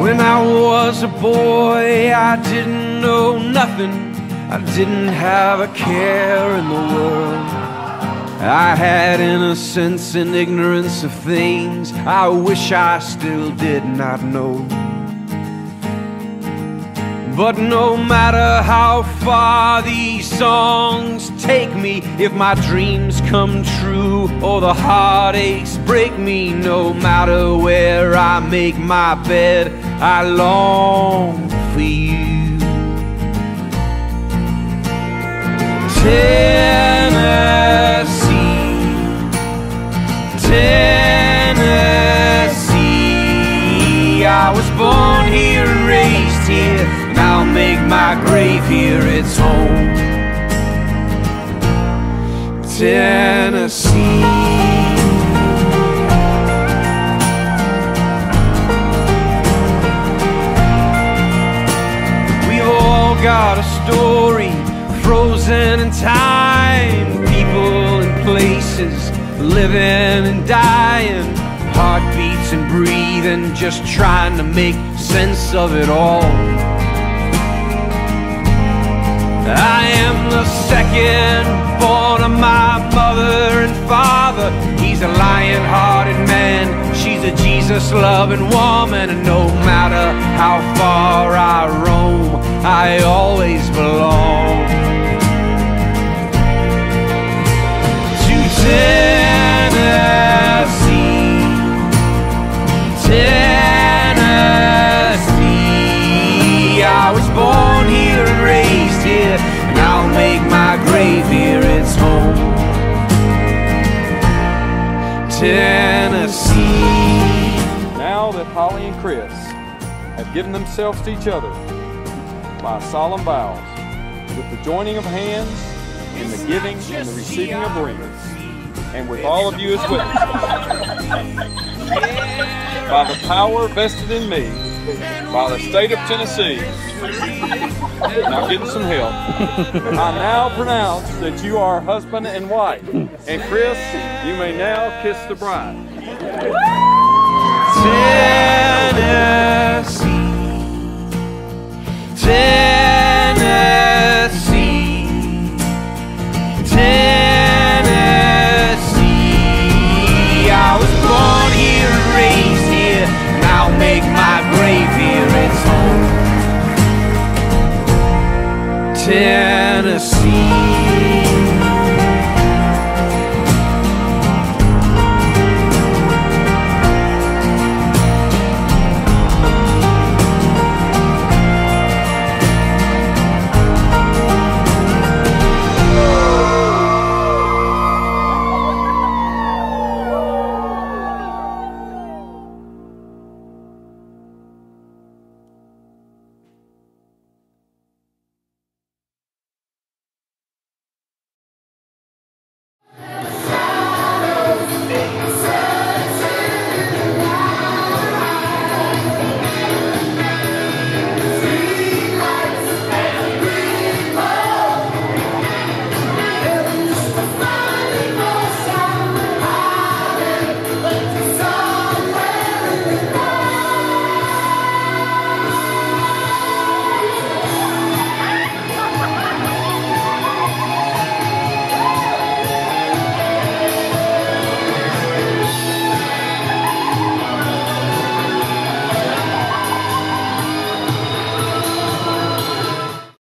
When I was a boy, I didn't know nothing. I didn't have a care in the world. I had innocence and ignorance of things I wish I still did not know. But no matter how far these songs take me, if my dreams come true or the heartaches break me, no matter where I make my bed, I long for you. Tennessee, Tennessee, I was born here and raised here, and I'll make my grave here its home. Tennessee. We've all got a story frozen in time, people and places, living and dying, heartbeats and breathing, just trying to make sense of it all. I am the second born of my mother and father. He's a lion-hearted man, she's a Jesus-loving woman, and no matter how far I roam, I always belong to Tennessee, Tennessee. I was born here and raised here, and I'll make my grave here its home. Tennessee. Now that Holly and Chris have given themselves to each other by solemn vows, with the joining of hands in the giving and the receiving of rings, and with all of you as witnesses, by the power vested in me by the state of Tennessee, now getting some help, I now pronounce that you are husband and wife. And Chris, you may now kiss the bride. Tennessee, Tennessee.